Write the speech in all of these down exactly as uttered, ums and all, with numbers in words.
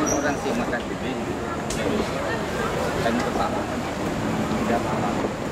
orang sih makan bibit, kan kepala, tidak apa.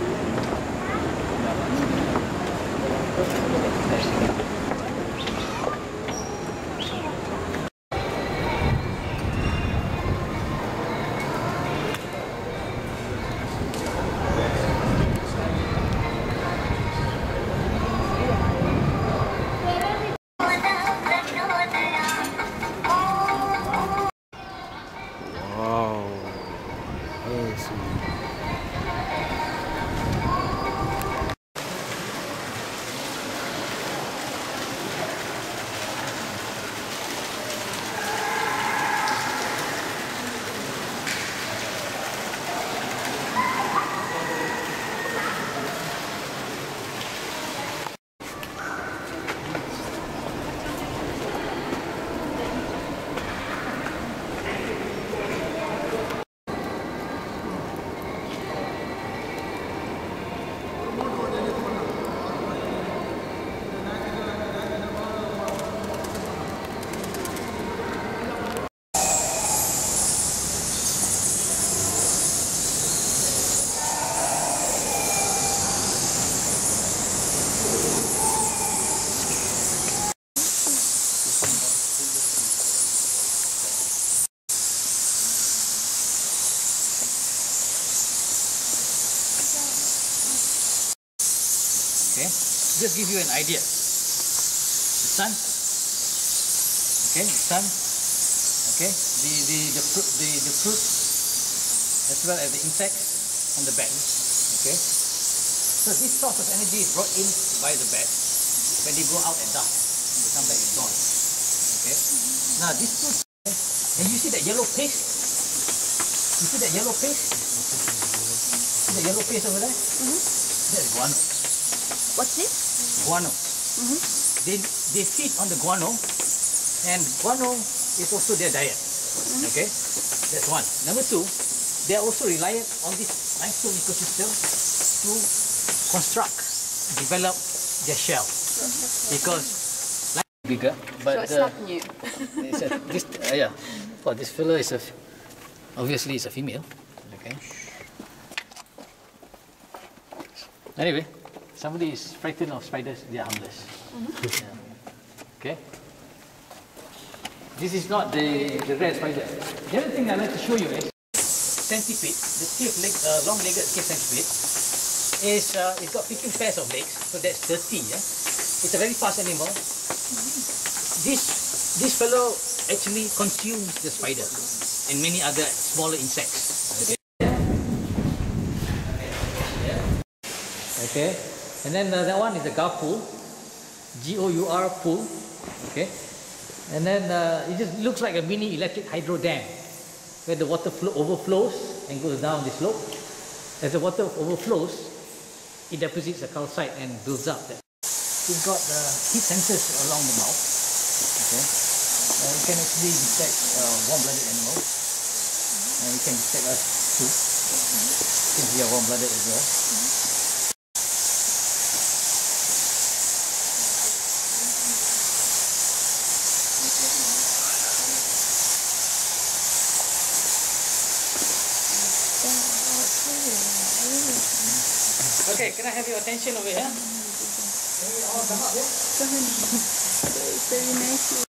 Okay, just give you an idea. The sun, okay, sun, okay, the the the fruit, the the fruit, as well as the insects on the bat. Okay, so this source of energy is brought in by the bat when they go out at dark. They come back at dawn. Okay, now this fruit, and you see that yellow paste. You see that yellow paste? See the yellow paste over there? Mm-hmm. That's guano. What's this? Guano. Mm-hmm. They they feed on the guano, and guano is also their diet. Mm-hmm. Okay, that's one. Number two, they are also reliant on this limestone ecosystem to construct, develop their shell, because like bigger, but so it's uh, not new. it's a, this uh, yeah, well, this fella is a obviously it's a female. Okay. Anyway. Somebody is frightened of spiders, they are harmless. Mm-hmm. Yeah. Okay? This is not the, the red spider. The other thing I'd like to show you is centipede, the cave leg, uh, long-legged cave centipede, is uh, it's got fifteen pairs of legs, so that's thirty. Yeah? It's a very fast animal. Mm-hmm. This, this fellow actually consumes the spider and many other smaller insects. Okay? Okay. And then uh, that one is a gar pool, G O U R pool, okay. And then uh, it just looks like a mini electric hydro dam, where the water flow overflows and goes down the slope. As the water overflows, it deposits a calcite and builds up. That. It's got the heat sensors along the mouth, okay. Uh, you can actually detect uh, warm-blooded animals, and you can detect us too, since we are warm-blooded as well. Okay, can I have your attention over here? Can we all come up here? It's very nice.